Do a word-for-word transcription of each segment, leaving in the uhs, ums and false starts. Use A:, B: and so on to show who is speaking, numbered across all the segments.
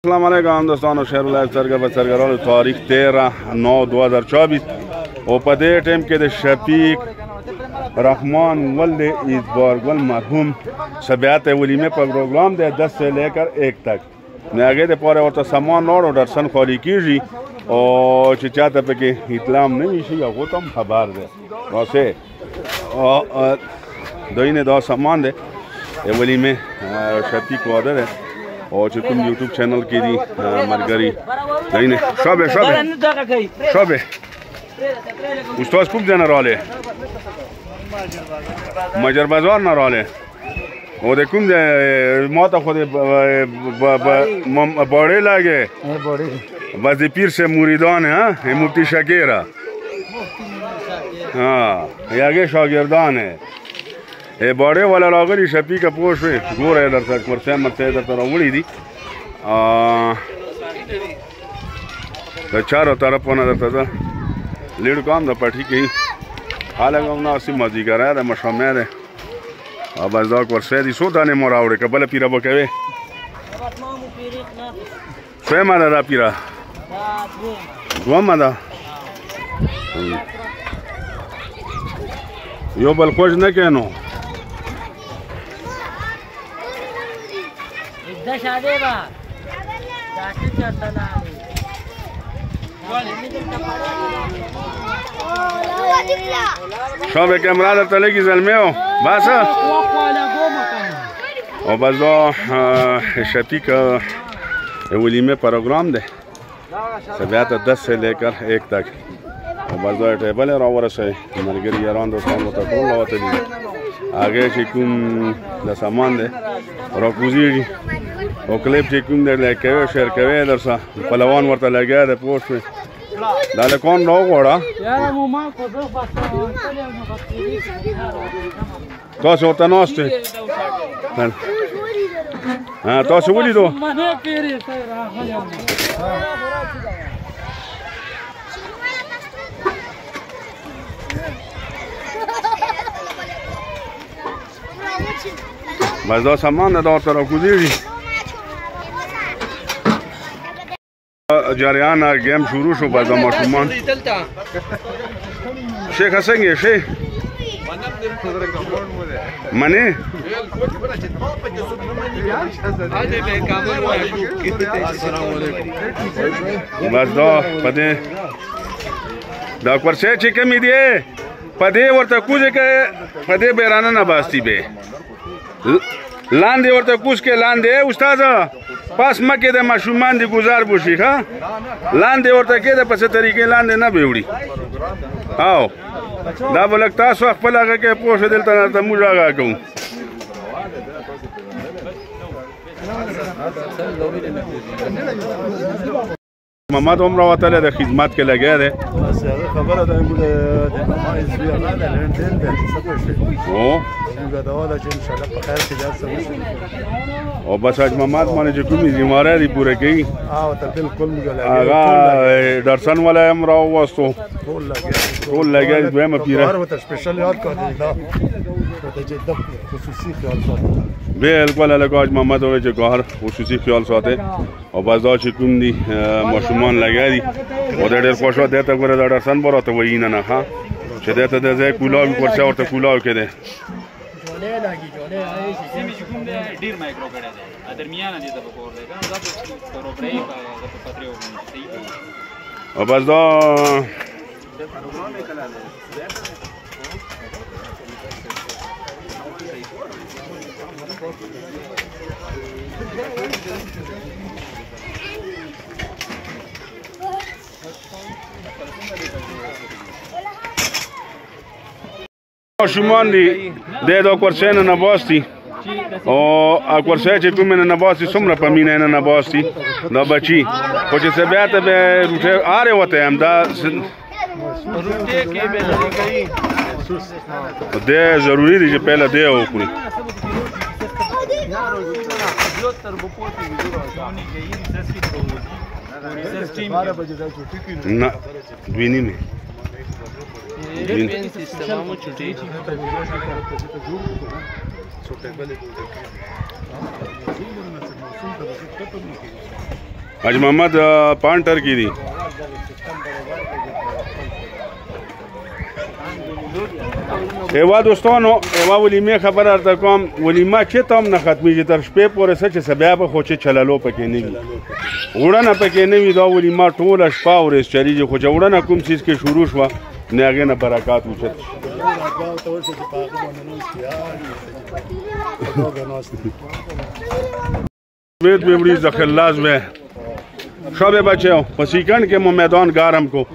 A: अस्सलाम वालेकुम दोस्तों, शेरुल सरगा सरगर तारीख तेरह नौ दो हज़ार चौबीस और पदे टाइम के शफीक रहमान वल्द ईदबार गुल मरहूम सबियात वलीमे पर प्रोग्राम दे दस से लेकर एक तक मैं आगे दे पूरे और सामान और दर्शन खोली कीजिए और चाहते पे कि इतलाम नहीं इसी का वो तुम खबर दे वैसे और दो ने दो सामान दे वलीमे शफीक वादे दे और तुम यूट्यूब चैनल की दी मरगरी नहीं नहीं शबे शबे शबे उस्ताद खूब देना रोले मजर बाजार ना रोले और देखूं दे माता खुद बड़े लागे बस पीर से मुरीदान है मुफ्ती शकीरा हाँ आगे शागिर्दान है ए बड़े वाला लागरी शफी का पोश गोर है इधर तक मरसे मरसे इधर तरह उड़ी थी तो चारों तरफ होना इधर था लीड काम था पठी की हालांकि हम ना उसी मजी कर रहे थे मशमे थे अब बस दो वर्षे दी सोता ने मोरा उड़े कबल पीरा बकेवे स्वयं आदा दा पीरा गुम आदा यो बल कुछ न कहनो शब कैमरा तले की जलमे हो बस और बस दो शफी का वलीमे प्रोग्राम दे सबियात दस से लेकर एक तक और बस दो टेबल है और से मरगरी यारान दोस्तों तो कौन लाते भी आगे चिकुम द सामान दे और गुजी और क्लिप चिकुम दे लेके शेयर करे इधर सा पलवान वर्ता लगा दे पोस्ट में दाले कौन लोग ओड़ा तो से होता नोस्ते हाँ तो से बोली दो बस दो सामान दो तरह गुजरी जरियान गेम शुरू शो बस मशुमान शेख हसन ये शेख मने बस दो पदे डॉक्टर से चिके मी दिए पदे वर्ता कुछ के पदे बेराना ना बास्ती बे लांदे वर्ता कुछ के लांदे उस्ताद पास मके दे मशुमान दी गुजार बुशी हा लांदे वर्ता के दे पसे तरीके लांदे ना बेवड़ी आओ दा बलकता सो खपल आगे के पोष दिलता ना त मुजागा कहूं मोहम्मद उमर वातले दे खिदमत के लगे दे खबर है इनको ओ और बस आज मोहम्मद माने जो कुछ जिम्मेदारी पूरे की हां तो बिल्कुल आगा दर्शन वाला हमरा वास्तो बोल लगे बोल लगे जो मैं पीरा और तो स्पेशल याद कर देना तो जद्दा खुसूसी ख्याल साथ बिल्कुल अलग आज मोहम्मद और जो घर खुसूसी ख्याल साथ है और बस दो चिकुम दी मशुमान लगा दी और डेढ़ पोशो देता करे दर्शन बरो तो वही ना हां छदे तो दे कुलाव पर से और तो कुलाव के दे जोले लागी जोले आए सिमी चिकुम दे डीर माइक्रो करे दे दरमियाना दे तो कोर दे का तो करो ब्रेक का तो पत्रे हो गई और बस दो प्रोग्राम निकला दे शुमान दी दे दो क्वेश्चन न बस्ती और आ क्वेश्चन चे तुम न बस्ती सुमरा पमीने न बस्ती द बची कुछ से बात बे रूटे आ रहे होते हम दा रूटे के बे गई दे जरूरी दी पहले दे हो पूरी ना द्विनी में sistemamo छुट्टी छोटे वाले हाजी मोहम्मद पांटर की दी एवा दोस्तों एवा वलीमे खबर अर्ता कम वलीमा चे तम न खत्मी जी तर शपे पोरे सच सबब खोचे चललो पके नहीं उड़न पके नहीं दो वलीमा टोल शपा और इस चरी जो खोचे उड़न कुम चीज के शुरू हुआ ने आगे न बरकत उचत वेद बेबड़ी जखल्लाज में शबे बचे पसीकन के मैदान गारम को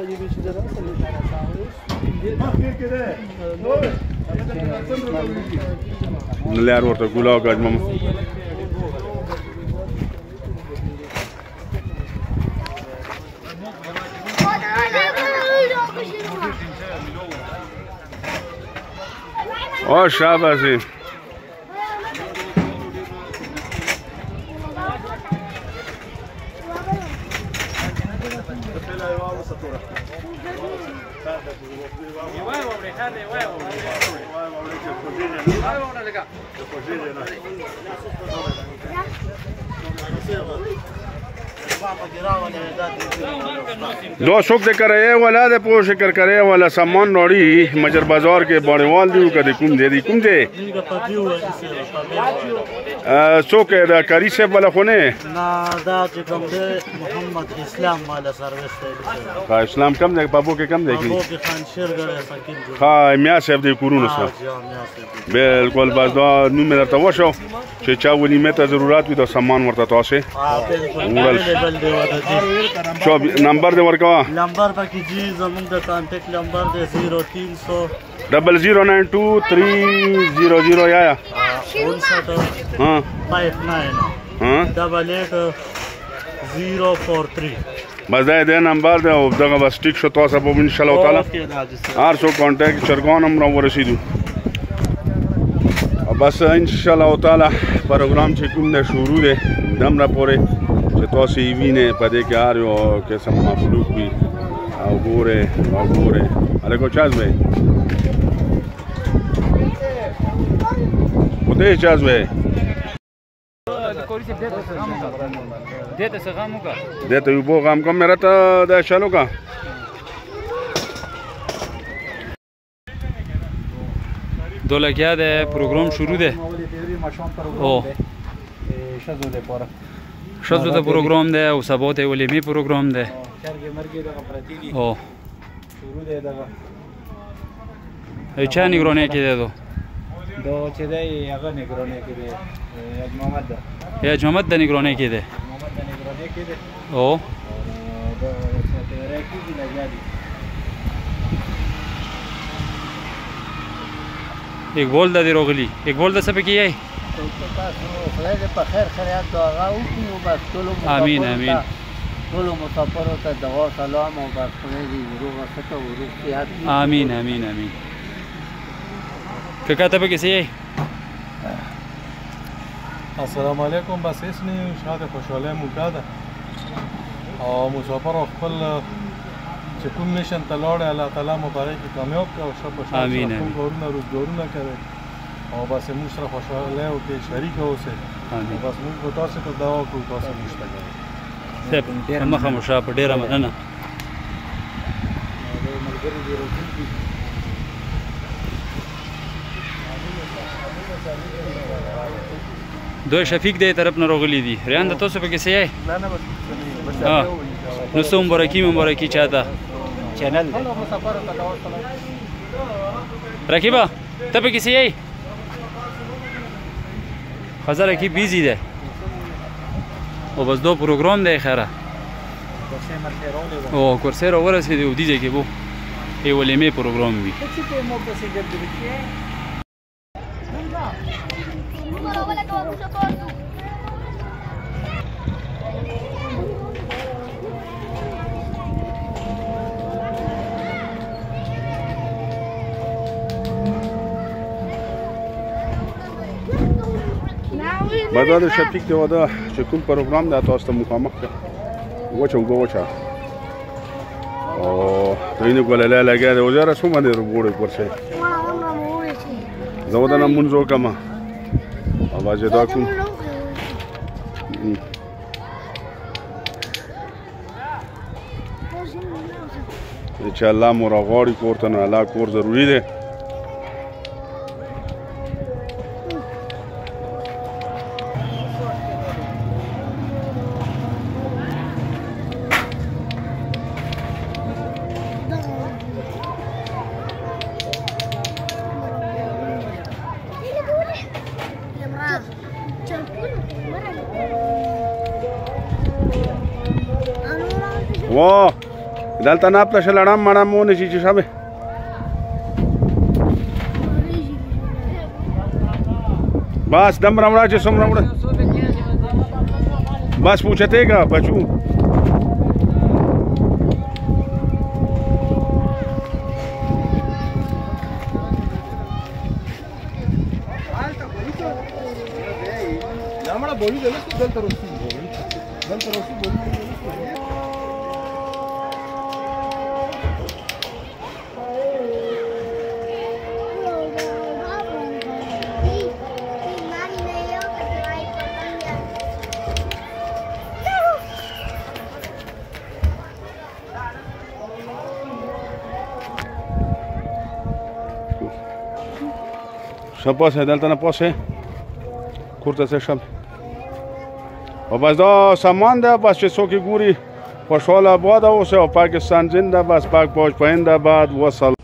A: नलियार वर्ता गुलाव गाज मम ओ शाबाशी दो शुक दे करे वाला दे पो शिकर करे वाला सामान नोड़ी मजर बाजार के बड़ेवाल दी कदे कुम दे दी कुम दे सो के दा करी से वाला कोने ना दा जे कम दे मोहम्मद इस्लाम वाला सर्विस का इस्लाम कम दे बाबू के कम दे की बाबू के खान शेर गरे सकिन हां मिया से दे कुरून सा बिल्कुल बस दो नंबर तो वशो چې چا ولې مې ته ضرورت وي د سامان ورته تاسو شو نمبر دې ورکوا نمبر پکې جی زموږ د کانټیکټ نمبر دی زیرو تین سو ڈبل زیرو نائن ٹو تھری زیرو زیرو یا ہاں فائیو نائن ہاں ڈبل ایٹ زیرو فور تھری بس دا دې نمبر دی او دغه بس ټیک شو تاسو په ان شاء الله تعالی هر څو کانټیکټ چرګان هم را ورسېدو बस इंशाल्लाह ताला प्रोग्राम چې کوم نه شروع دی دم را پورې چې تاسو یې وینئ په دې کې هر یو قسم مخلوق وي او ګورئ او ګورئ هلکو چاز وی خدای چاز وی دیته یو بو غام کوم میرا ته د شالو کا دو لگیا ده پروگرام شروع ده او شزو ده پروگرام ده او سبات ولیمی پروگرام ده او شروع ده ده چه نگرانه که ده دو دو چه ده اغا نگرانه که ده یاج محمد ده یاج محمد ده نگرانه که ده محمد ده نگرانه که ده او دو ریکی دی لگیا دی एक बोल दा दे रोगली एक बोल दा सब की है आमीन आमीन आमीन आमीन आमीन क्या तब किसी है
B: अस्सलाम वालेकुम बस इसने शायद खुशहाली मुकादा और मुसाफर खपल چې کوم نشن تلاړ الله تعالی مبارک کامیاب کړي او شپ شپ
A: امين
B: امين ګورونه روزګارونه کوي او بس موږ سره خوشاله او کې شریک اوسه امين بس موږ په تاسو ته دعا کوو تاسو مشتاق
A: سپ مخه مشا په ډیره مننه دوی شفیق دې طرف نه راغلي دي ریان د تاسو په کې څه یې نه نه بس ها نو سوم مبارکي مبارکي چاته چینل رکیبا ته په کې څه یې خزر کی بیزی ده او بس دو پروگرام ده خیره او کورسه را ورسیده و دیده که بو ای ولیمه پروگرام بی بعد از شفیق دی ودا چې کوم پروګرام دا تاسو ته مخامخ ده وچو وچا او دینه کوله لا لګا ده وزاره سو باندې وګورې ورشه زه ودا نن منځو کما اواز دا کوم چې الله مو راغواړي کور ته نو الله کور ضروري دی. واه دلته نه پله شلړم مړم ونشي چې شبه بس دم راوړه چې څومره وړه بس پوچتېږه بچو. شه پاسه دلته نه پاسه کور ته څه شم او بس دا سامان ده بس چې څوک یې ګوري خوشحاله آباد اوسه او پاکستان زنده بس پاک پاک پاینده باد وصل.